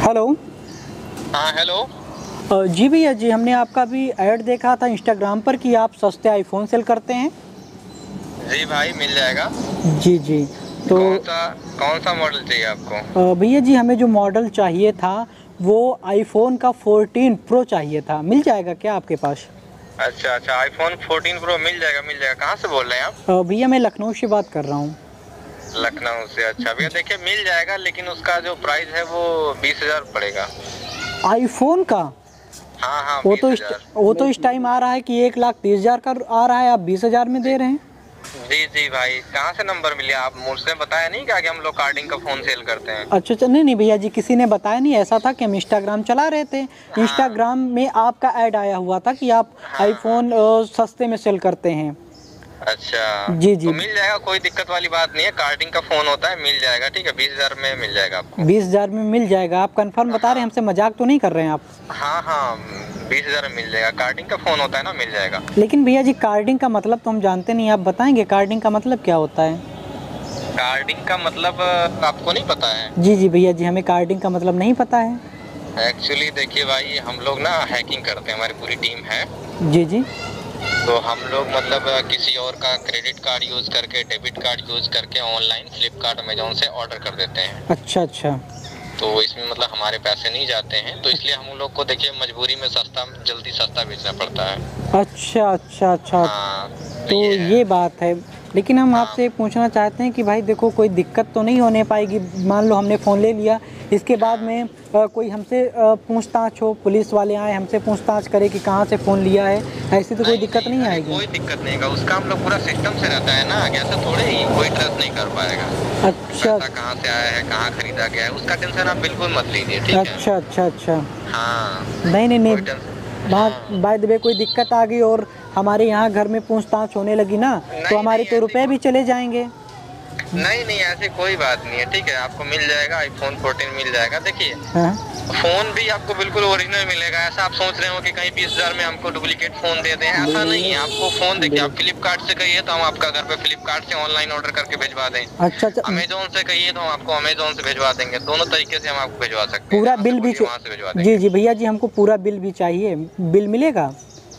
Hello. हाँ hello. जी भैया जी, हमने आपका भी ऐड देखा था इंस्टाग्राम पर कि आप सस्ते आईफोन सेल करते हैं। जी भाई मिल जाएगा। जी जी। तो कौन सा मॉडल चाहिए आपको? भैया जी, हमें जो मॉडल चाहिए था वो आईफोन का 14 प्रो चाहिए था। मिल जाएगा क्या आपके पास? अच्छा अच्छा, आईफोन 14 प्रो मिल जाएगा मिल जाएगा। कहाँ से बोल रहे हैं आप? भैया मैं लखनऊ से बात कर रहा हूँ। लखनऊ से? अच्छा भैया देखिए मिल जाएगा, लेकिन उसका जो प्राइस है वो 20,000 पड़ेगा। आईफोन का? हाँ हाँ, वो 20,000। तो इस टाइम आ रहा है कि 1,30,000 का आ रहा है, आप 20,000 में दे रहे हैं। जी जी भाई, कहाँ से नंबर मिले? आप मुझसे बताया नहीं क्या कि हम लोग कार्डिंग का फोन सेल करते हैं? अच्छा अच्छा, नहीं नहीं भैया जी, किसी ने बताया नहीं। ऐसा था कि हम इंस्टाग्राम चला रहे थे, हाँ इंस्टाग्राम में आपका ऐड आया हुआ था कि आप हाँ आईफोन सस्ते में सेल करते हैं। अच्छा जी जी। तो मिल जाएगा, कोई दिक्कत वाली बात नहीं है। कार्डिंग का फोन होता है, मिल जाएगा। ठीक है, 20,000 में मिल जाएगा आपको। 20,000 में मिल जाएगा? आप कंफर्म बता रहे हैं, हमसे मजाक तो नहीं कर रहे हैं आप? हाँ हाँ, 20,000 में मिल जाएगा। कार्डिंग का फोन होता है ना, मिल जाएगा। लेकिन भैया जी, कार्डिंग का मतलब तो हम जानते नहीं, आप बताएंगे कार्डिंग का मतलब क्या होता है? कार्डिंग का मतलब आपको नहीं पता है? जी जी भैया जी, हमें कार्डिंग का मतलब नहीं पता है। एक्चुअली देखिए भाई, हम लोग ना हैकिंग करते हैं, हमारी पूरी टीम है। जी जी। तो हम लोग मतलब किसी और का क्रेडिट कार्ड यूज करके, डेबिट कार्ड यूज करके ऑनलाइन फ्लिपकार्ट अमेजोन से ऑर्डर कर देते हैं। अच्छा अच्छा। तो इसमें मतलब हमारे पैसे नहीं जाते हैं, तो इसलिए हम लोग को देखिए मजबूरी में सस्ता, जल्दी सस्ता बेचना पड़ता है। अच्छा अच्छा अच्छा। हाँ तो ये है। ये बात है। लेकिन हम हाँ आपसे पूछना चाहते हैं कि भाई देखो, कोई दिक्कत तो नहीं होने पाएगी? मान लो हमने फ़ोन ले लिया, इसके बाद में कोई हमसे पूछताछ हो, पुलिस वाले आए हमसे पूछताछ करे कि कहाँ से फ़ोन लिया है, ऐसी तो कोई दिक्कत नहीं अरे आएगी? कोई दिक्कत नहीं है, उसका हम लोग पूरा सिस्टम से रहता है ना, ऐसा थोड़े ही कोई ट्रस्ट नहीं कर पाएगा। अच्छा पैसा कहाँ से आया है, कहाँ खरीदा गया है, उसका टेंशन आप बिल्कुल मत लीजिए। ठीक है। अच्छा अच्छा अच्छा। हाँ नहीं नहीं नहीं, कोई टेंशन। बात हाँ बाय द वे कोई दिक्कत आ गई और हमारे यहाँ घर में पूछताछ होने लगी ना, तो नहीं हमारे नहीं, तो ऐसी रुपए भी चले जाएंगे। नहीं नहीं, ऐसी कोई बात नहीं है। ठीक है, आपको मिल जाएगा, आईफोन 14 मिल जाएगा। देखिए हाँ। फोन भी आपको बिल्कुल ओरिजिनल मिलेगा। ऐसा आप सोच रहे हो कि कहीं 20,000 में हमको डुप्लीकेट फोन दे दें, ऐसा नहीं है। आपको फोन देखिए, आप फ्लिपकार्ट से कहिए तो हम आपका घर पे फ्लिपकार्ट से ऑनलाइन ऑर्डर करके भिजवा दें। अच्छा अच्छा। अमेजोन से कहिए तो हम आपको अमेजोन से भिजवा देंगे। दोनों तरीके से हम आपको भिजवा सकते हैं, पूरा जहाँ से बिल भी बोलिए वहाँ से भिजवा जी देंगे। जी भैया जी, हमको पूरा बिल भी चाहिए। बिल मिलेगा?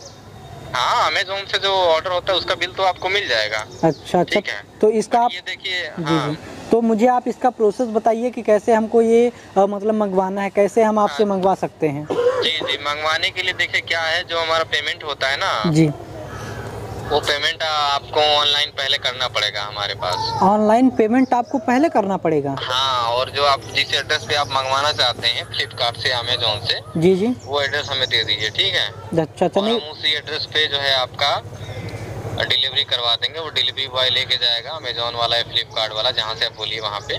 हाँ, अमेजोन से जो ऑर्डर होता है उसका बिल तो आपको मिल जाएगा। अच्छा अच्छा। ठीक है, तो इसका आप ये देखिए। जी हाँ जी, तो मुझे आप इसका प्रोसेस बताइए कि कैसे हमको ये मतलब मंगवाना है, कैसे हम आपसे मंगवा सकते हैं? जी जी, मंगवाने के लिए देखिए क्या है, जो हमारा पेमेंट होता है ना, जी। वो पेमेंट आपको ऑनलाइन पहले करना पड़ेगा हमारे पास। ऑनलाइन पेमेंट आपको पहले करना पड़ेगा? हाँ, और जो आप जिस एड्रेस पे आप मंगवाना चाहते हैं फ्लिपकार्ट से, अमेजोन से, जी जी। वो एड्रेस हमें दे दीजिए। ठीक है, अच्छा अच्छा। और नहीं, हम उसी एड्रेस पे जो है आपका डिलीवरी करवा देंगे। वो डिलीवरी बॉय लेके जाएगा, अमेजोन वाला या फ्लिपकार्ट वाला, जहाँ से आप बोलिए वहाँ पे।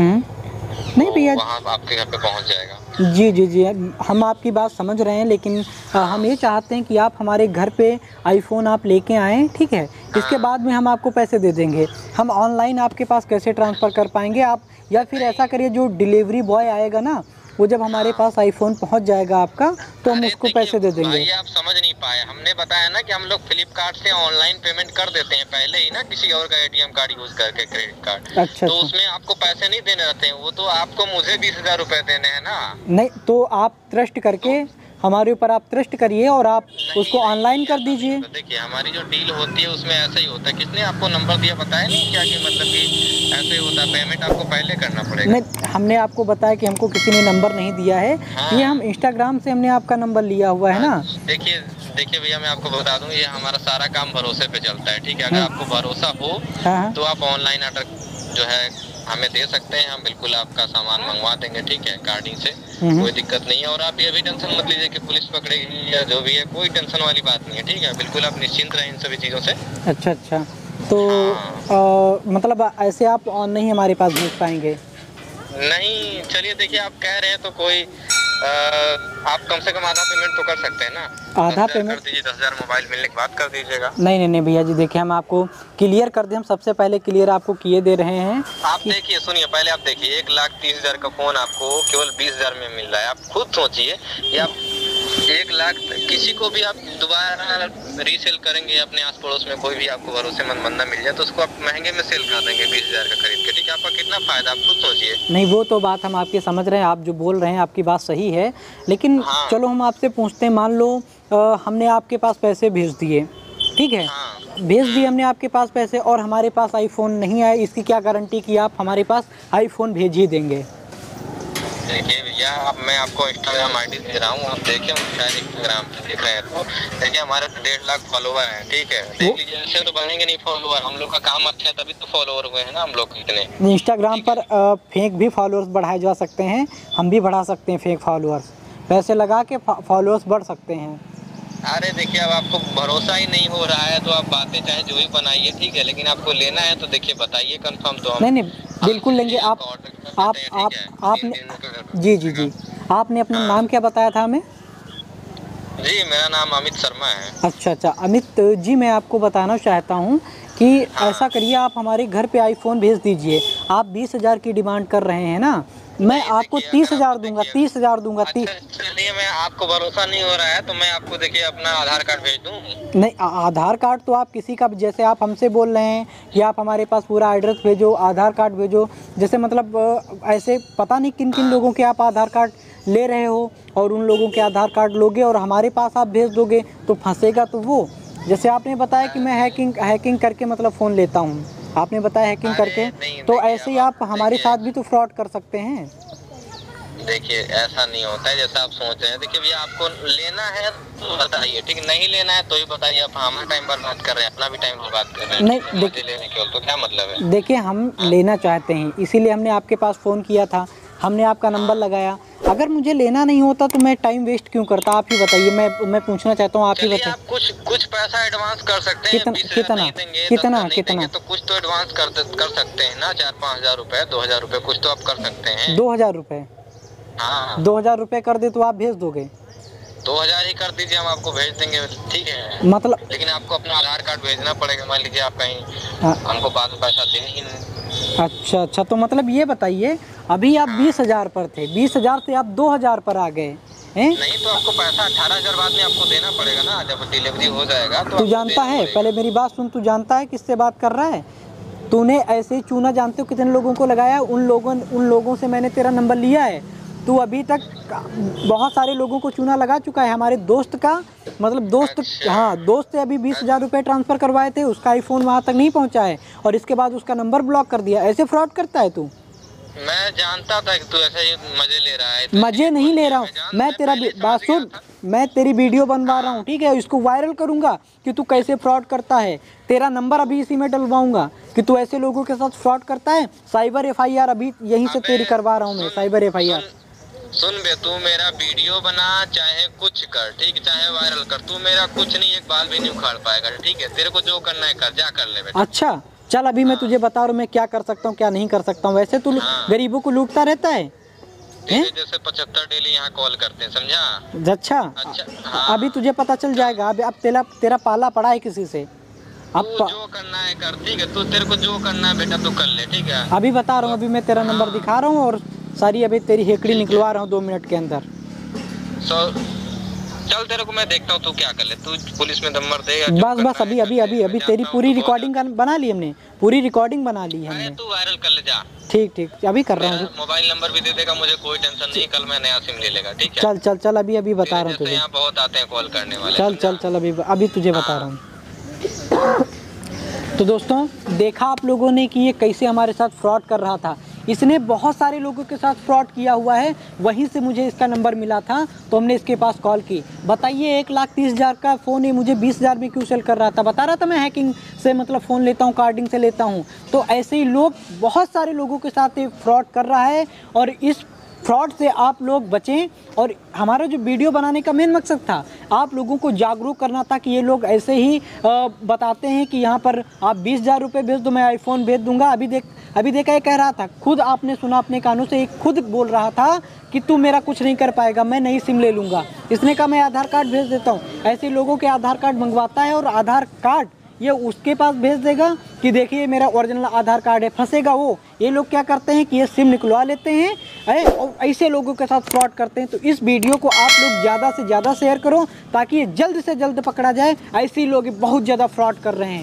नहीं भैया। वहाँ आपके घर पे पहुँच जाएगा। जी जी जी, हम आपकी बात समझ रहे हैं, लेकिन हम ये चाहते हैं कि आप हमारे घर पे आईफोन आप लेके आएँ, ठीक है? इसके बाद में हम आपको पैसे दे देंगे। हम ऑनलाइन आपके पास कैसे ट्रांसफ़र कर पाएंगे आप? या फिर ऐसा करिए, जो डिलीवरी बॉय आएगा ना, वो जब हमारे पास आईफोन पहुंच जाएगा आपका, तो हम उसको पैसे दे देंगे। भाई आप समझ नहीं पाए, हमने बताया ना कि हम लोग फ्लिपकार्ट से ऑनलाइन पेमेंट कर देते हैं पहले ही ना, किसी और का एटीएम कार्ड यूज करके, क्रेडिट कार्ड। अच्छा तो अच्छा। उसमें आपको पैसे नहीं देने रहते हैं, वो तो आपको मुझे 20,000 रुपए देने हैं ना। नहीं, तो आप ट्रस्ट करके हमारे ऊपर आप ट्रस्ट करिए और आप उसको ऑनलाइन कर दीजिए। तो देखिए हमारी जो डील होती है उसमें ऐसा ही होता है। किसने आपको नंबर दिया बताया नहीं क्या, कि मतलब कि ऐसे होता है, पेमेंट आपको पहले करना पड़ेगा? नहीं, हमने आपको बताया कि हमको किसी ने नंबर नहीं दिया है। हाँ। ये हम इंस्टाग्राम से हमने आपका नंबर लिया हुआ है ना। देखिए देखिए भैया, मैं आपको बता दूं, ये हमारा सारा काम भरोसे पे चलता है। ठीक है, अगर आपको भरोसा हो हाँ। तो आप ऑनलाइन ऑर्डर जो है हमें दे सकते हैं। हम बिल्कुल आपका सामान मंगवा देंगे। ठीक है, कार्डिंग से कोई दिक्कत नहीं है। और आप ये भी टेंशन मत लीजिए कि पुलिस पकड़ेगी या जो भी है, कोई टेंशन वाली बात नहीं है। ठीक है, बिल्कुल आप निश्चिंत रहें इन सभी चीज़ों से। अच्छा अच्छा। तो मतलब ऐसे आप नहीं हमारे पास भेज पाएंगे? नहीं, चलिए देखिए, आप कह रहे हैं तो कोई आप कम से कम आधा पेमेंट तो कर सकते हैं ना। आधा 10,000 पेमेंट? कर दीजिए, 10,000 मोबाइल मिलने के बाद कर दीजिएगा। नहीं नहीं भैया जी, देखिए हम आपको क्लियर कर दें, हम सबसे पहले क्लियर आपको किए दे रहे हैं। आप देखिए, सुनिए, पहले आप देखिए, 1,30,000 का फोन आपको केवल 20,000 में मिल रहा है। आप खुद सोचिए, ये आप 1 लाख किसी को भी आप दोबारा रीसेल करेंगे, अपने आस पड़ोस में कोई भी आपको भरोसेमंद बंदा मिल जाए तो उसको आप महंगे में सेल कर देंगे 20,000 का खरीद के, ठीक है। आपका कितना फायदा आप खुद सोचिए। नहीं वो तो बात हम आपकी समझ रहे हैं, आप जो बोल रहे हैं आपकी बात सही है, लेकिन हाँ। चलो हम आपसे पूछते हैं, मान लो हमने आपके पास पैसे भेज दिए, ठीक है, हाँ। भेज दिए हमने आपके पास पैसे और हमारे पास आईफोन नहीं आए, इसकी क्या गारंटी कि आप हमारे पास आईफोन भेज ही देंगे? देखिए भैया, अब मैं आपको इंस्टाग्राम आईडी दे रहा हूँ, आप देखिए, शायद इंस्टाग्राम पे देख रहे हैं तो देखिए हमारे 1.5 लाख फॉलोवर हैं, ठीक है। देख लीजिए, ऐसे तो बनेंगे नहीं फॉलोवर, हम लोग का काम अच्छा है तभी तो फॉलोवर हुए हैं ना हम लोग इतने। इंस्टाग्राम पर फेक भी फॉलोअर्स बढ़ाए जा सकते हैं, हम भी बढ़ा सकते हैं फेक फॉलोअर्स, पैसे लगा के फॉलोअर्स बढ़ सकते हैं। अरे देखिए, अब आपको भरोसा ही नहीं हो रहा है तो आप बातें चाहे जो भी बनाइए, ठीक है, लेकिन आपको लेना है तो देखिए बताइए कंफर्म, तो हम नहीं बिल्कुल लेंगे। आपने जी आपने अपना नाम क्या बताया था हमें? जी मेरा नाम अमित शर्मा है। अच्छा, अमित जी, मैं आपको बताना चाहता हूँ कि ऐसा करिए, आप हमारे घर पे आईफोन भेज दीजिए। आप 20,000 की डिमांड कर रहे हैं ना, मैं आपको 30,000 दूंगा, 30,000 दूंगा। अच्छा, चलिए, मैं आपको भरोसा नहीं हो रहा है तो मैं आपको देखिए अपना आधार कार्ड भेज दूँ। नहीं, आधार कार्ड तो आप किसी का, जैसे आप हमसे बोल रहे हैं कि आप हमारे पास पूरा एड्रेस भेजो, आधार कार्ड भेजो, जैसे मतलब ऐसे पता नहीं किन किन लोगों के आप आधार कार्ड ले रहे हो और उन लोगों के आधार कार्ड लोगे और हमारे पास आप भेज दोगे तो फंसेगा। तो वो जैसे आपने बताया कि मैं हैकिंग करके मतलब फ़ोन लेता हूँ, आपने बताया हैकिंग करके, तो ऐसे ही आप हमारे साथ भी तो फ्रॉड कर सकते हैं। देखिए ऐसा नहीं होता है जैसा आप सोच रहे हैं। देखिए भैया, आपको लेना है तो बताइए, ठीक है, नहीं लेना है तो ही बताइए। आप हमारा टाइम बर्बाद कर रहे हैं, अपना भी टाइम बर्बाद कर रहे हैं। नहीं देखिए, लेने के तो क्या मतलब है? देखिए हम लेना चाहते हैं, इसीलिए हमने आपके पास फ़ोन किया था, हमने आपका नंबर लगाया। अगर मुझे लेना नहीं होता तो मैं टाइम वेस्ट क्यों करता, आप ही बताइए। मैं पूछना चाहता हूँ, आप ही बताइए। आप कुछ पैसा एडवांस कर सकते हैं, कितना तो कुछ तो एडवांस कर सकते हैं ना, 4-5 हजार रुपए, 2,000 रुपए, कुछ तो आप कर सकते हैं। 2,000 रुपये? हाँ, 2,000 रुपये कर दे तो आप भेज दोगे? 2,000 ही कर दीजिए, हम आपको भेज देंगे, ठीक है। मतलब लेकिन आपको अपना आधार कार्ड भेजना पड़ेगा, मान लीजिए आप कहीं हमको बाद में पैसा देंगे ही नहीं। अच्छा, तो मतलब ये बताइए, अभी आप 20,000 पर थे, 20,000 से आप 2,000 पर आ गए हैं? नहीं तो आपको पैसा 18,000 बाद में आपको देना पड़ेगा ना, जब डिलीवरी हो जाएगा तो। तू जानता है, पहले मेरी बात सुन, तू जानता है किससे बात कर रहा है? तूने ऐसे ही चूना, जानते हो कितने लोगों को लगाया? उन लोगों से मैंने तेरा नंबर लिया है। तू अभी तक बहुत सारे लोगों को चूना लगा चुका है। हमारे दोस्त का मतलब दोस्त, अच्छा। हाँ, दोस्त से अभी 20,000 रुपये ट्रांसफ़र करवाए थे, उसका आईफोन वहाँ तक नहीं पहुँचा है और इसके बाद उसका नंबर ब्लॉक कर दिया। ऐसे फ्रॉड करता है तू? मैं जानता था कि तू ऐसे ही मजे ले रहा है। मजे नहीं ले रहा हूँ मैं, तेरा बात सुन, मैं तेरी वीडियो बनवा रहा हूँ, ठीक है, इसको वायरल करूँगा कि तू कैसे फ्रॉड करता है। तेरा नंबर अभी इसी में डलवाऊंगा कि तू ऐसे लोगों के साथ फ्रॉड करता है। साइबर FIR अभी यहीं से तेरी करवा रहा हूँ मैं, साइबर FIR। सुन बे, तू मेरा वीडियो बना, चाहे कुछ कर, ठीक, चाहे वायरल कर, तू मेरा कुछ नहीं, एक बाल भी नहीं उखाड़ पाएगा, ठीक है। तेरे को जो करना है कर, जा कर ले बेटा। अच्छा चल, अभी मैं तुझे बता रहा हूँ मैं क्या कर सकता हूँ क्या नहीं कर सकता हूँ। वैसे तू गरीबों को लूटता रहता है, जैसे 75 डेली यहाँ कॉल करते हैं, समझा? अच्छा, हाँ। अभी तुझे पता चल जाएगा। अब तेरा पाला पड़ा है किसी से। अब जो करना है कर, ठीक है, तू, तेरे को जो करना है बेटा तू कर ले, ठीक है। अभी बता रहा हूँ, अभी मैं तेरा नंबर दिखा रहा हूँ और सारी अभी तेरी हेकड़ी निकलवा रहा हूँ 2 मिनट के अंदर। चल, तेरे को मैं देखता हूँ तू क्या कर ले, तू पुलिस में नंबर देगा। बस अभी तेरी पूरी रिकॉर्डिंग बना ली हमने, पूरी रिकॉर्डिंग बना ली हमने। तू वायरल कर ले, जा। ठीक, अभी कर रहा हूँ। मोबाइल नंबर भी दे देगा, मुझे कोई टेंशन नहीं, कल मैं नया सिम ले लेगा, ठीक है। चल, अभी बता रहा हूँ तुझे। यहाँ बहुत आते हैं कॉल करने वाले। चल, अभी तुझे बता रहा हूँ। तो दोस्तों, देखा आप लोगों ने कि ये कैसे हमारे साथ फ्रॉड कर रहा था। इसने बहुत सारे लोगों के साथ फ्रॉड किया हुआ है, वहीं से मुझे इसका नंबर मिला था तो हमने इसके पास कॉल की। बताइए, 1,30,000 का फ़ोन है, मुझे 20,000 में क्यों सेल कर रहा था? बता रहा था मैं हैकिंग से मतलब फ़ोन लेता हूँ, कार्डिंग से लेता हूँ। तो ऐसे ही लोग, बहुत सारे लोगों के साथ ये फ्रॉड कर रहा है और इस फ्रॉड से आप लोग बचें। और हमारा जो वीडियो बनाने का मेन मकसद था, आप लोगों को जागरूक करना था कि ये लोग ऐसे ही बताते हैं कि यहाँ पर आप 20,000 रुपये भेज दो, मैं आईफोन भेज दूंगा। अभी देखा, ये कह रहा था, खुद आपने सुना अपने कानों से, एक खुद बोल रहा था कि तू मेरा कुछ नहीं कर पाएगा, मैं नई सिम ले लूँगा। इसने कहा मैं आधार कार्ड भेज देता हूँ। ऐसे लोगों के आधार कार्ड मंगवाता है और आधार कार्ड ये उसके पास भेज देगा कि देखिए मेरा ओरिजिनल आधार कार्ड है, फंसेगा वो। ये लोग क्या करते हैं कि ये सिम निकलवा लेते हैं, ऐसे लोगों के साथ फ्रॉड करते हैं। तो इस वीडियो को आप लोग ज़्यादा से ज़्यादा शेयर करो ताकि ये जल्द से जल्द पकड़ा जाए। ऐसे लोग बहुत ज़्यादा फ्रॉड कर रहे हैं।